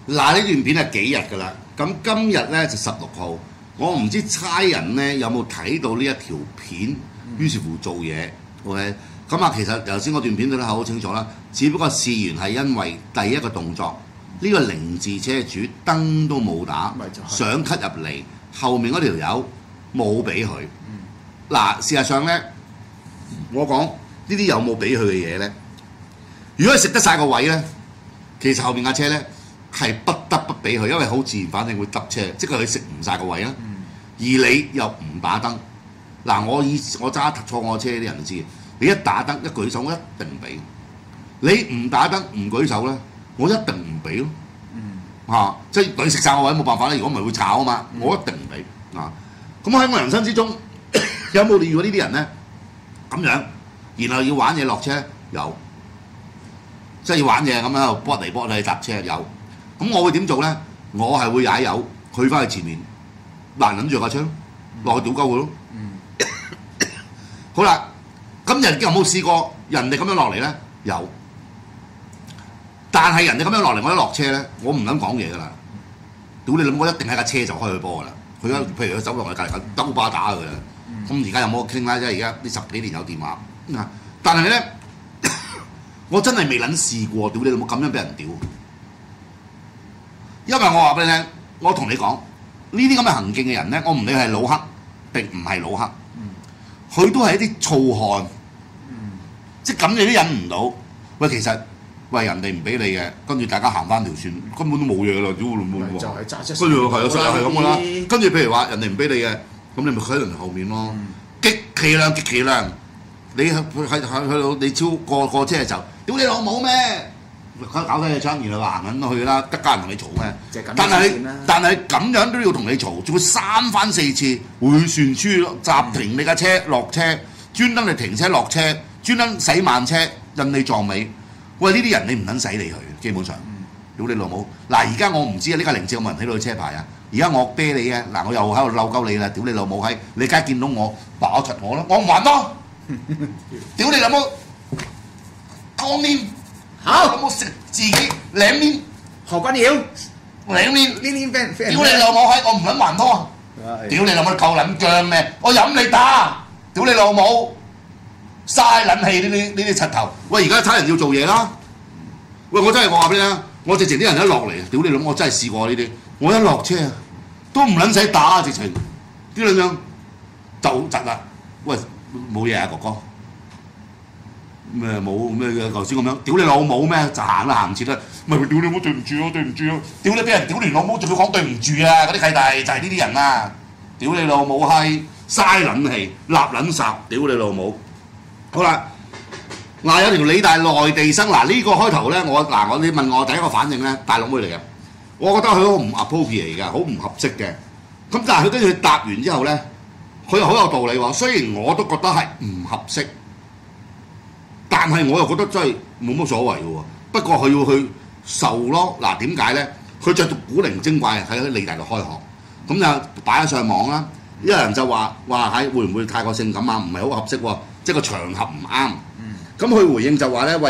嗱，呢段片係幾日㗎啦？咁今日咧就16號，我唔知差人咧有冇睇到呢一條片，於是乎做嘢。OK， 咁啊，其實頭先嗰段片都好清楚啦。只不過事緣係因為第一個動作，呢、個凌志車主燈都冇打，想 cut 入嚟，後面嗰條友冇俾佢。嗱，事實上咧，我講呢啲有冇俾佢嘅嘢咧，如果佢食得晒個位咧，其實後面架車咧係不得不俾佢，因為好自然，反正會揼車，即係佢食唔晒個位啦。而你又唔打燈，嗱，我揸坐我車啲人就知，你一打燈一舉手，我一定唔俾。你唔打燈唔舉手咧，我一定唔俾咯。即係你食晒個位冇辦法啦，如果唔係會炒啊嘛，我一定唔俾啊。咁喺我人生之中有冇遇過呢啲人咧？咁樣，然後要玩嘢落車有，即係要玩嘢咁喺度搏嚟搏去搭車有。咁我會點做咧？我係會踩油，去翻去前面，攔撚住架車，落去屌鳩佢咯。好啦，咁人有冇試過人哋咁樣落嚟咧？有，但係人哋咁樣落嚟，我一落車咧，我唔撚講嘢噶啦。屌你諗，我一定喺架車就開佢波噶啦。佢譬如佢走落去隔離兜巴打佢啦。咁而家有冇傾啦？即係而家呢10幾年有電話但係咧，我真係未撚試過，屌你老母咁樣俾人屌。因為我話俾你聽，我同你講呢啲咁嘅行徑嘅人咧，我唔理係老黑定唔係老黑，佢都係一啲燥漢，即係咁你都忍唔到。喂，其實喂人哋唔俾你嘅，跟住大家行翻條線，根本都冇嘢啦，屌你老母！ 就係揸車， 跟住係係咁噶啦。跟住譬如話人哋唔俾你嘅，咁你咪喺人後面咯。極其量，極其量，你去到你超過車就屌你老母咩？搞低隻窗，然後行緊去啦，得家人同你嘈咩？但係咁樣都要同你嘈，仲會3番4次迴旋處暫停你架車落車，專登你停車落車，專登駛慢車，引你撞尾。喂，呢啲人你唔撚使理佢，基本上。屌你老母！嗱，而家我唔知啊，呢架凌志有冇人睇到佢車牌啊？而家我啤你啊！嗱，我又喺度嬲鳩你啦！屌你老母閪！你梗係見到我爆柒我啦！我唔還多！屌你老母！當年好有冇食自己兩年？ 何君堯兩年呢 friend， 屌你老母閪！我唔撚還多！屌你老母夠撚醬咩？我飲你打！屌你老母！嘥撚氣呢啲柒頭！喂，而家差人要做嘢啦！喂，我真係我話俾你聽，我直情啲人一落嚟，屌你老母！我真係試過呢啲，我一落車都唔撚使打啊！直情啲兩樣就窒啦！喂，冇嘢啊，哥哥。咩冇咩嘅頭先咁樣，屌你老母咩？就行啦，行唔切啦，咪屌你老母對唔住啊，對唔住啊！屌你俾人屌你老母，仲要講對唔住啊！嗰啲契弟就係呢啲人啊！屌你老母閪，嘥撚氣，立撚霎，屌你老母！好啦，嗱有條理大內地生，嗱呢個開頭咧，你問我第一個反應咧，大陸妹嚟嘅，我覺得佢好唔 appropriate 嚟㗎，好唔合適嘅。咁但係佢跟住佢答完之後咧，佢又好有道理喎。雖然我都覺得係唔合適。但係我又覺得真係冇乜所謂嘅喎，不過佢要去受咯。嗱點解咧？佢著到古靈精怪喺理大度開學，咁就擺咗上網啦。有人就話喺會唔會太過性感啊？唔係好合適喎，即係個場合唔啱。咁佢回應就話咧，喂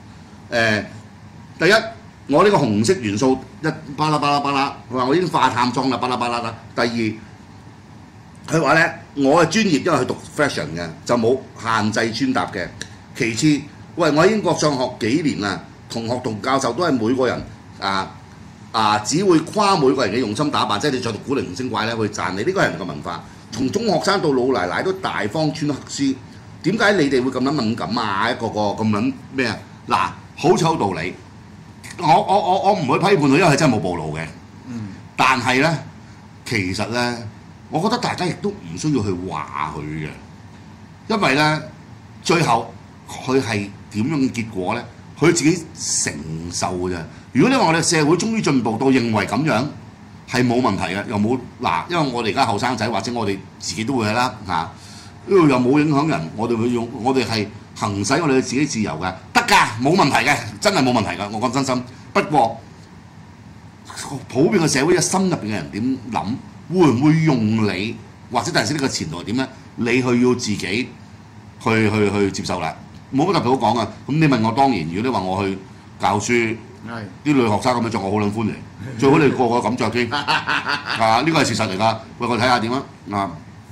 第一我呢個紅色元素一巴拉巴拉巴拉，佢話我已經化淡妝啦，巴拉巴拉啦。第二佢話咧，我係專業，因為佢讀 fashion 嘅，就冇限制穿搭嘅。其次，喂，我喺英國上學幾年啦，同學同教授都係每個人只會誇每個人嘅用心打扮，即係你着到古靈精怪咧，去讚你呢個人嘅文化。從中學生到老奶奶都大方穿黑絲，點解你哋會咁撚敏感啊？一個個咁撚咩啊？嗱，好有道理。我唔會批判佢，因為佢真係冇暴露嘅。但係咧，其實咧，我覺得大家亦都唔需要去話佢嘅，因為咧，最後。佢係點樣嘅結果咧？佢自己承受嘅啫。如果你話我哋社會終於進步到認為咁樣係冇問題嘅，又冇嗱，因為我哋而家後生仔或者我哋自己都會係啦嚇，呢度又冇影響人，我哋係行使我哋自己自由嘅，得㗎，冇問題嘅，真係冇問題㗎。我講真心，不過普遍嘅社會嘅心入邊嘅人點諗，會唔會用你或者第時呢個前途係點咧？你去要自己去接受啦。冇乜特別好講啊！咁你問我當然，如果你話我去教書， 啲女學生咁樣着，我好撚歡迎，最好你個個咁着添，啊呢個係事實嚟㗎。喂，我睇下點啊？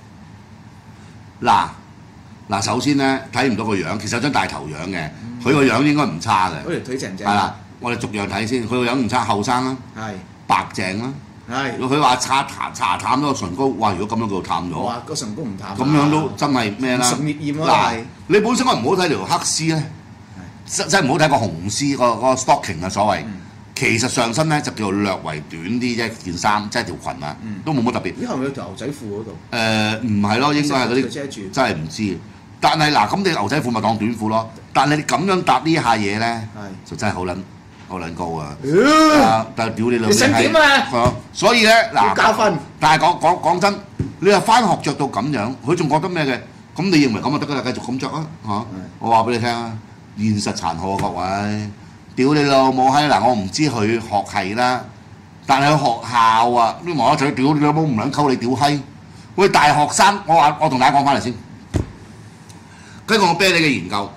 嗱，首先咧睇唔到個樣，其實有張大頭樣嘅，佢個樣應該唔差嘅。 嗰條腿正唔正？ 係啦，我哋逐樣睇先，佢個樣唔差，後生啦，白淨啦。佢話搽淡咗個唇膏，哇！如果咁樣佢淡咗， 哇！個唇膏唔淡， 咁樣都真係咩啦？ 唇滅厭咯， 你本身我唔好睇條黑絲咧，真係唔好睇個紅絲個 stocking 啊，所謂。其實上身咧就叫做略為短啲啫，件衫即係條裙啊，都冇乜特別。 咦？係咪有條牛仔褲嗰度？ 唔係咯，應該係嗰啲真係唔知。但係嗱，咁你牛仔褲咪當短褲咯。但係你咁樣搭呢下嘢咧，就真係好撚高啊！但係屌你老味，你想點啊？所以咧嗱，教訓。但係講真，你話翻學着到咁樣，佢仲覺得咩嘅？咁你認為咁就得㗎啦，繼續咁着啊嚇！我話俾你聽啊，現實殘酷啊各位。屌你老母閪！嗱，我唔知佢學係啦，但係佢學校啊，啲麻甩仔屌你老母唔撚溝你屌閪！喂，大學生，我同大家講翻嚟先。根據我啤你嘅研究，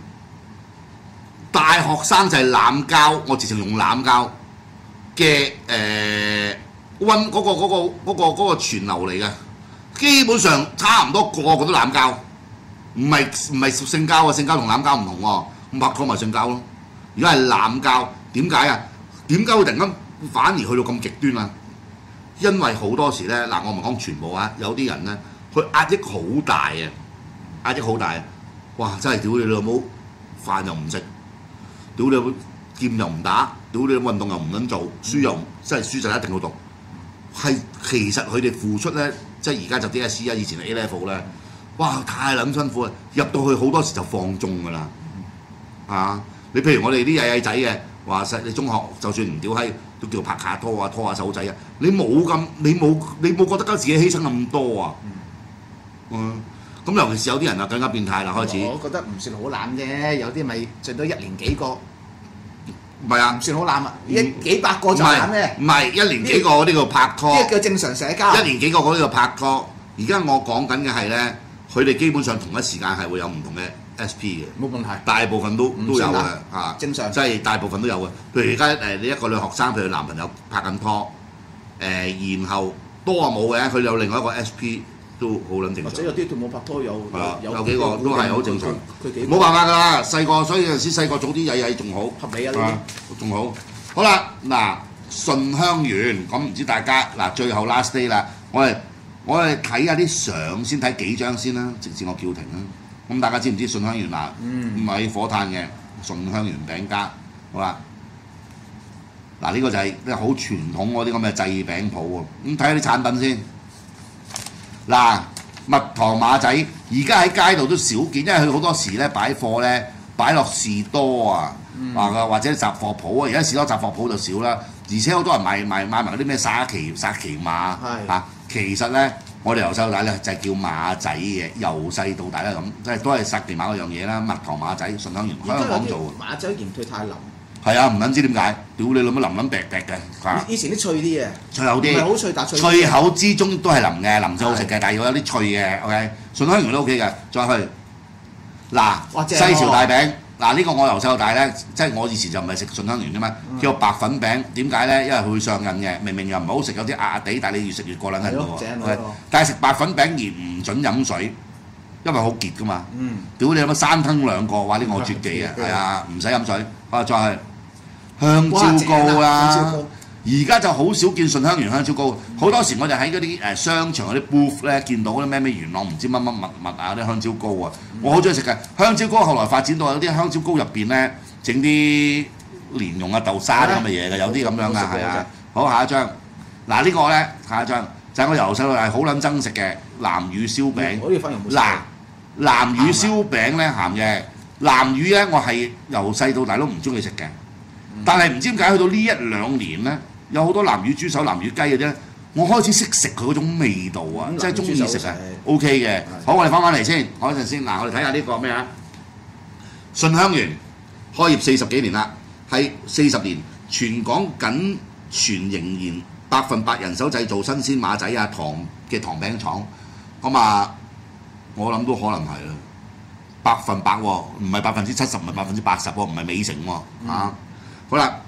大學生就係濫交，我直情用濫交嘅嗰個傳流嚟嘅，基本上差唔多個個都濫交，唔係性交啊，性交同濫交唔同喎，咁拍拖咪性交咯。而家係濫交，點解啊？點解會突然間反而去到咁極端啊？因為好多時咧，嗱我唔講全部啊，有啲人咧，佢壓抑好大啊，壓抑好大啊！哇！真係屌你老母，飯又唔食，屌你老母劍又唔打，屌你運動又唔撚做，書又真係書就一定要讀。係其實佢哋付出咧，即係而家就 DSE 啊，以前係 A level 咧，哇太撚辛苦啊！入到去好多時就放縱㗎啦，啊！你譬如我哋啲曳曳仔嘅，話實你中學就算唔屌閪，都叫拍下拖啊，拖下手仔啊！你冇覺得自己犧牲咁多啊？咁尤其是有啲人啊更加變態啦，開始。我覺得唔算好濫啫，有啲咪最多1年幾個。唔係啊，唔算好濫啊，幾百個就濫咩？唔係1年幾個嗰啲叫拍拖。呢個叫正常社交。1年幾個嗰啲叫拍拖。而家我講緊嘅係咧，佢哋基本上同一時間係會有唔同嘅。SP 嘅冇問題，大部分都有嘅嚇，正常，即係大部分都有嘅。譬如而家你一個女學生，譬如男朋友拍緊拖，然後多啊冇嘅，佢有另外一個 SP 都好撚正常。或者有啲佢冇拍拖有幾個都係好正常。冇辦法㗎啦，細個所以有陣時細個早啲曳曳仲好，合理啊呢啲仲好。好啦，嗱順香園咁唔知大家嗱最後 last day 啦，我哋睇下啲相先，睇幾張先啦，直至我叫停啦。咁大家知唔知順香園嗱？唔係火炭嘅順香園餅家，好啦。嗱呢個就係好傳統嗰啲咁嘅製餅鋪喎。咁睇下啲產品先。嗱，蜜糖馬仔而家喺街度都少見，因為佢好多時咧擺貨咧擺落士多啊，或者雜貨鋪啊。而家士多雜貨鋪就少啦，而且好多人買埋嗰啲咩沙琪瑪嚇。其實咧。我哋由細到大咧就係叫馬仔嘅，由細到大咧咁，即係都係薩琪瑪嗰樣嘢啦，蜜糖馬仔，順香園香港做嘅。馬仔鹽退太腍。係啊，唔撚知點解，屌你老母腍腍滴滴嘅。以前啲脆啲嘅。脆口啲。唔係好脆，但脆。脆口之中都係腍嘅，腍就好食嘅，但係要有啲脆嘅 ，OK。順香園都 OK 嘅，再去嗱西樵大餅。嗱呢個我由細到大咧，即係我以前就唔係食順香園嘅嘛，叫做白粉餅。點解咧？因為佢會上癮嘅，明明又唔好食，有啲壓壓地，但係你越食越過癮喺度喎。但係食白粉餅而唔準飲水，因為好結噶嘛。屌你有乜3吞2個，哇！呢個我絕技啊，係啊，唔使飲水。再去香蕉糕啦。而家就好少見順香園香蕉糕，好多時我哋喺嗰啲商場嗰啲 booth 咧見到嗰啲咩元朗唔知乜物啊啲香蕉糕啊，我好中意食嘅香蕉糕。後來發展到有啲香蕉糕入邊咧整啲蓮蓉啊豆沙啲咁嘅嘢嘅，有啲咁樣嘅係啊。好，下一張嗱呢個咧，下一張就係我由細到大好撚憎食嘅南乳燒餅。嗱南乳燒餅咧鹹嘅南乳咧，我係由細到大都唔中意食嘅，但係唔知點解去到呢1-2年咧。有好多南乳豬手、南乳雞嘅啫，我開始識食佢嗰種味道啊，即係中意食啊 ，OK 嘅。好，我哋翻嚟先，講一陣先。嗱，我哋睇下呢個咩啊？順香園開業40幾年啦，係40年，全港僅存仍然100%人手製造新鮮馬仔啊糖餅廠。咁啊，我諗都可能係啦，100%喎，唔係70%，唔係80%喎，唔係美城喎。好啦。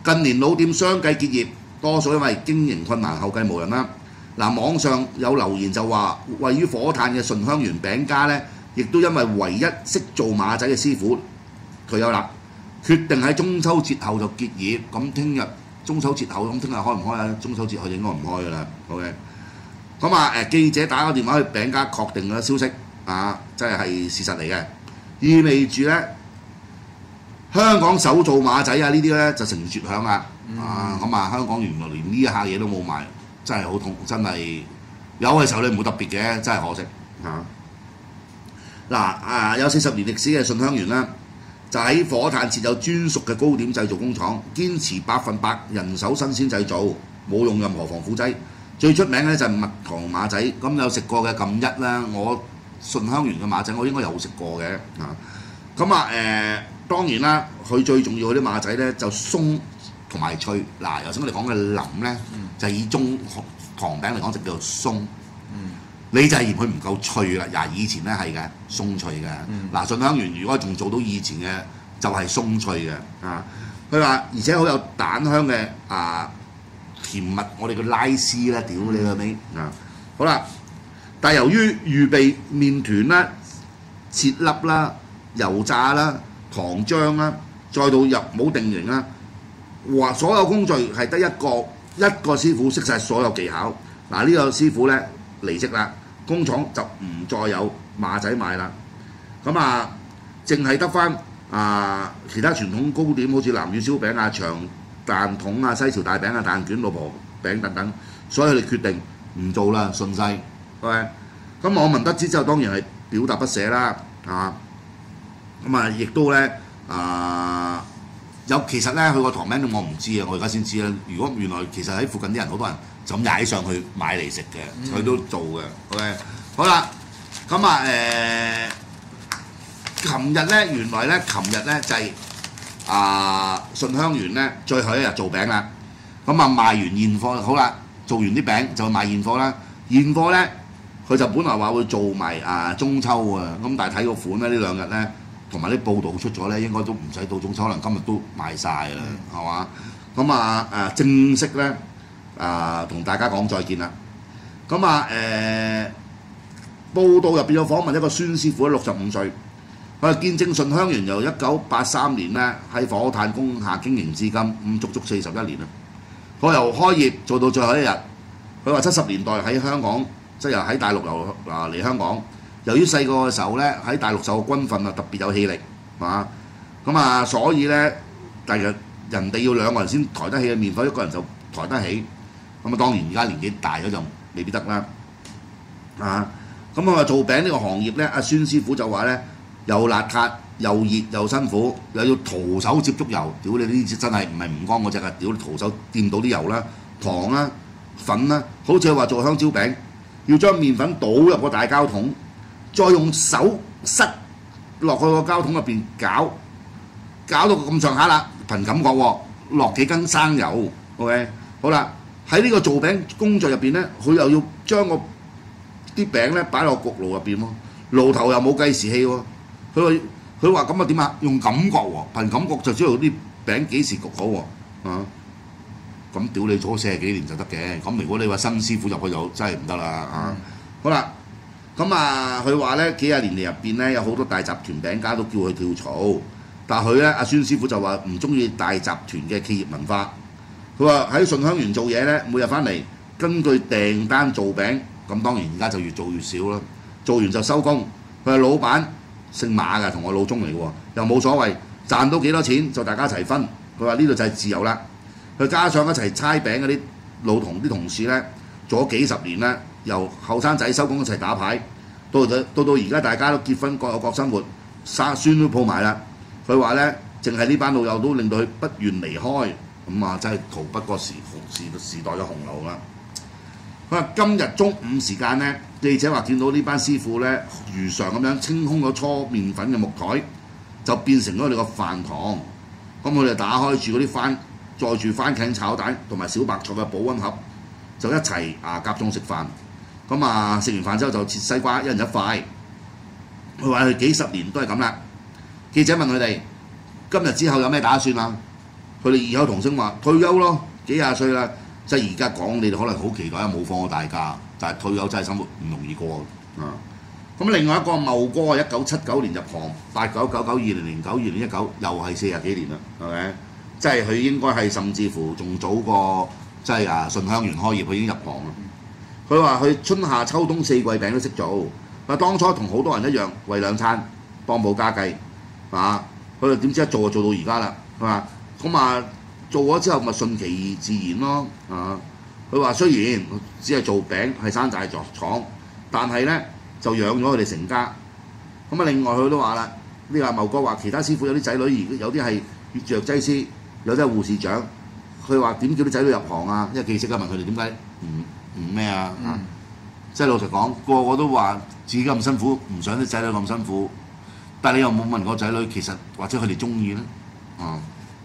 近年老店相繼結業，多數因為經營困難，後繼無人啦。嗱，網上有留言就話，位於火炭嘅順香園餅家呢，亦都因為唯一識做馬仔嘅師傅退休啦，決定喺中秋節後就結業。咁聽日中秋節後，咁聽日開唔開啊？中秋節後應該唔開噶啦。OK， 咁記者打個電話去餅家確定嘅消息真係事實嚟嘅，意味住呢，香港手做馬仔呢啲呢就成絕響啦。香港原來連呢一下嘢都冇賣，真係好痛，真係有嘅時候你冇特別嘅，真係可惜有40年歷史嘅順香園啦，就喺火炭設有專屬嘅糕點製造工廠，堅持100%人手新鮮製造，冇用任何防腐劑。最出名咧就係蜜糖馬仔，咁有食過嘅撳一啦。我順香園嘅馬仔我應該有食過嘅當然啦，佢最重要嗰啲馬仔咧就鬆同埋脆。頭先我哋講嘅腍咧，就以中糖餅嚟講就叫做鬆。你就係嫌佢唔夠脆啦。以前咧係嘅鬆脆嘅。順香園如果仲做到以前嘅，就係鬆脆嘅。佢話而且好有蛋香嘅甜蜜，我哋叫拉絲啦，屌你個味好啦，但係由於預備麵團啦、切粒啦、油炸啦、糖漿啦，再到入模定型啦，所有工序係得一個師傅識晒所有技巧。呢個師傅咧離職啦，工廠就唔再有馬仔賣啦。淨係得翻其他傳統糕點，好似南乳燒餅長蛋筒西樵大餅蛋卷、老婆餅等等，所以佢哋決定唔做啦，順勢。咁網民得知之後當然係表達不捨啦。亦都咧其實咧佢個糖餅我唔知我而家先知啦。如果原來其實喺附近啲人好多人就咁踩上去買嚟食嘅，佢都做嘅。OK， 好啦，琴日咧原來咧就係順香園咧最後一日做餅啦。賣完現貨好啦，做完啲餅就賣現貨啦。現貨咧佢就本來話會做埋中秋啊，但係睇個款咧呢兩日咧同埋啲報道出咗咧，應該都唔使到中秋，可能今日都賣晒啦，係嘛？正式咧同大家講再見啦。報道入邊有訪問一個孫師傅，65歲，佢係見證順香園由1983年咧喺火炭工廈經營至今，足足41年啦。佢由開業做到最後一日，佢話70年代喺香港，即係喺大陸嚟香港。由於細個嘅時候咧喺大陸受軍訓特別有氣力，所以咧第日人哋要2個人先抬得起嘅麵粉，1個人就抬得起。當然而家年紀大咗就未必得啦。佢話做餅呢個行業咧，阿孫師傅就話咧又邋遢又熱又辛苦，又要徒手接觸油，屌你呢啲真係唔係唔乾嗰隻啊！屌你徒手掂到啲油啦、糖啦、粉啦，好似話做香蕉餅，要將麵粉倒入個大膠桶，再用手塞落去個膠桶入邊搞到咁上下啦，憑感覺喎，落幾斤生油 ，OK， 好啦，喺呢個做餅工序入邊咧，佢又要將啲餅咧擺落焗爐入邊喎，爐頭又冇計時器喎，佢話咁點啊？用感覺喎，憑感覺就知道啲餅幾時焗好喎，咁屌你做40幾年就得嘅，咁如果你話新師傅入去就真係唔得啦。好啦，佢話咧幾廿年嚟入邊咧有好多大集團餅家都叫佢跳槽，但係佢咧阿孫師傅就話唔中意大集團嘅企業文化。佢話喺順香園做嘢咧，每日翻嚟根據訂單做餅，咁當然而家就越做越少啦。做完就收工。佢話老闆姓馬嘅，同我老鍾嚟嘅喎，又冇所謂，賺到幾多錢就大家一齊分。佢話呢度就係自由啦。佢加上一齊猜餅嗰啲啲同事咧，做咗幾十年啦，由後生仔收工一齊打牌，到而家大家都結婚各有各生活，孫都抱埋啦。佢話咧，淨係呢班老友都令到佢不願離開，真係逃不過時代嘅洪流啦。佢話今日中午時間咧，記者話見到呢班師傅咧，如常咁樣清空咗搓麵粉嘅木台，就變成咗佢哋個飯堂。咁佢哋打開住嗰啲載住番茄炒蛋同埋小白菜嘅保溫盒，就一齊夾餸食飯。食完飯之後就切西瓜，一人一塊。佢話佢幾十年都係咁啦。記者問佢哋：今日之後有咩打算啊？ 佢哋異口同聲話退休咯，幾廿歲啦。即係而家講，你哋可能好期待冇放過大假，但係退休真係生活唔容易過啊！咁另外一個茂哥啊，1979年入行，89、99、2000、2009、2019又係40幾年啦，係咪？即係佢應該係甚至乎仲早過即係順香園開業，佢已經入行啦。佢話佢春夏秋冬4季餅都識做，但當初同好多人一樣為兩餐當補家計啊！佢點知一做就做到而家啦，係嘛？咁啊〜做咗之後咪順其自然咯，啊！佢話雖然只係做餅係山寨廠，但係咧就養咗佢哋成家。咁啊，另外佢都話啦，呢個茂哥話其他師傅有啲仔女，有啲係藥劑師，有啲係護士長。佢話點叫啲仔女入行啊？因為記者問佢哋點解唔咩啊？即係老實講，個個都話自己咁辛苦，唔想啲仔女咁辛苦。但係你又冇問過仔女，其實或者佢哋中意咧，啊！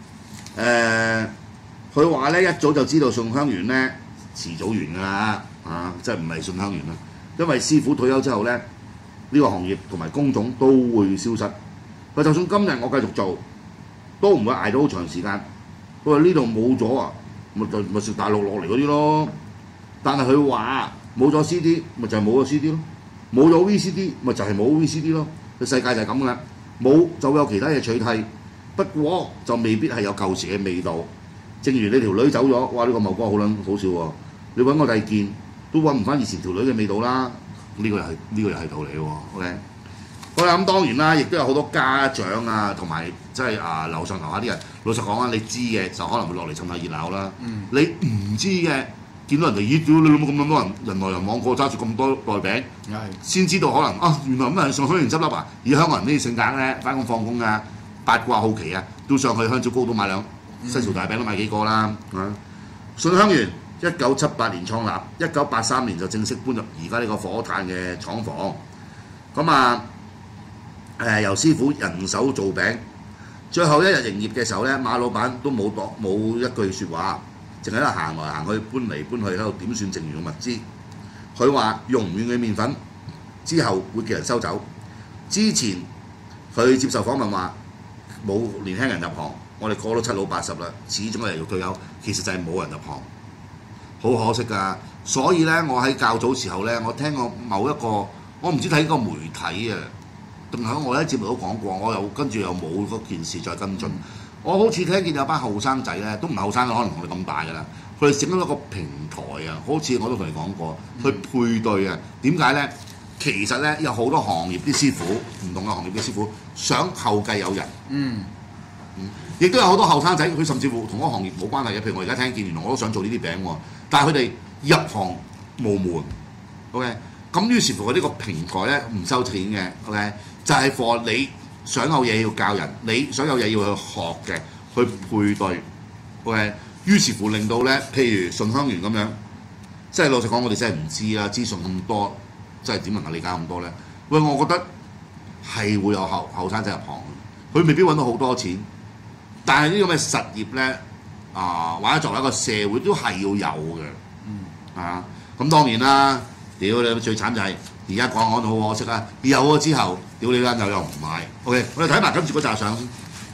佢話咧一早就知道順香園咧遲早完㗎啦，即係唔係順香園啦？因為師傅退休之後咧，呢個行業同埋工種都會消失。佢就算今日我繼續做，都唔會捱到好長時間。佢話呢度冇咗啊，咪食大陸落嚟嗰啲咯。但係佢話冇咗 CD，咪就係冇咗 CD 咯；冇咗 VCD，咪就係冇 VCD 咯。個世界就係咁㗎啦，冇就會有其他嘢取替。不過就未必係有舊時嘅味道。正如你條女走咗，哇！呢個茂哥好笑喎。你揾個第二件都揾唔翻以前條女嘅味道啦。呢個又係道理喎。OK， 好啦，咁當然啦，亦都有好多家長啊，同埋即係樓上樓下啲人。老實講啊，你知嘅就可能會落嚟湊下熱鬧啦。你唔知嘅，見到人哋咦屌你老母咁多人來人往過揸住咁多袋餅，先知道可能啊原來咁人上香園執笠啊！以香港人呢啲性格咧，翻工放工啊〜八卦好奇啊，都上去香蕉糕都買兩西樵大餅都買幾個啦。順香園1978年創立，1983年就正式搬入而家呢個火炭嘅廠房。咁由師傅人手做餅，最後一日營業嘅時候咧，馬老闆都冇一句説話，淨係喺度行來行去，搬嚟搬去喺度點算剩餘嘅物資。佢話用唔完嘅麵粉之後會叫人收走。之前佢接受訪問話。冇年輕人入行，我哋過到7老80啦，始終係要退休，其實就係冇人入行，好可惜㗎。所以咧，我喺較早時候咧，我聽過某一個，我唔知睇個媒體啊，定係我喺節目都講過，我又跟住又冇嗰件事再跟進。我好似聽見有班後生仔咧，都唔係後生嘅，可能同你咁大㗎啦，佢哋整咗一個平台啊，好似我都同你講過，去配對啊。點解咧？其實咧有好多行業啲師傅，唔同嘅行業嘅師傅想後繼有人，亦都有好多後生仔，佢甚至乎同嗰個行業冇關係嘅。譬如我而家聽見，原來我都想做呢啲餅喎，但係佢哋入行無門 ，OK， 咁於是乎佢呢個平台咧唔收錢嘅 ，OK， 就係 for 你想有嘢要教人，你想有嘢要去學嘅，去配對 ，OK， 於是乎令到咧，譬如順香園咁樣，即係老實講，我哋真係唔知啦，資訊咁多。真係點能夠理解咁多咧？喂，我覺得係會有後生仔入行，佢未必揾到好多錢，但係呢啲咁嘅實業咧，或者作為一個社會都係要有嘅，咁當然啦，屌你最慘就係而家講講到好可惜啦，有咗之後，屌你間又唔買。OK， 我哋睇埋跟住嗰紮相先。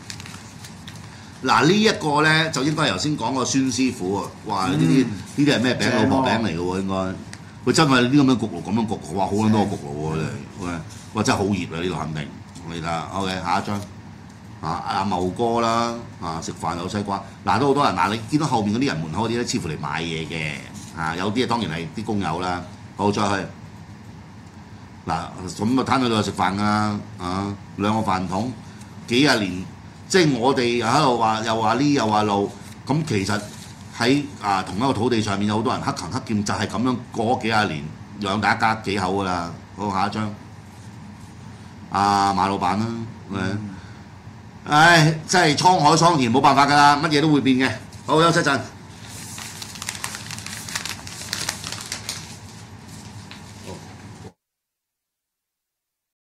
嗱呢一個咧就應該係頭先講個孫師傅啊，哇！呢啲係咩餅？老婆餅嚟嘅喎，應該。佢真係呢啲咁樣焗爐咁樣焗，哇！好撚多焗爐喎，真係，哇！真係好熱啊！呢度肯定，你睇下 ，OK， 下一張，阿茂哥啦，食飯有西瓜，都好多人，你見到後面嗰啲人門口嗰啲咧，似乎嚟買嘢嘅，有啲當然係啲工友啦，好再去，咁啊攤喺度食飯㗎，兩個飯桶，幾廿年，即係我哋喺度話又話呢又話路，咁其實。喺同一個土地上面有好多人黑勤黑劍，就係咁樣過幾廿年養大一家幾口㗎啦。好，下一張，馬老闆啦，唉，真係滄海桑田，冇辦法㗎啦，乜嘢都會變嘅。好，休息陣。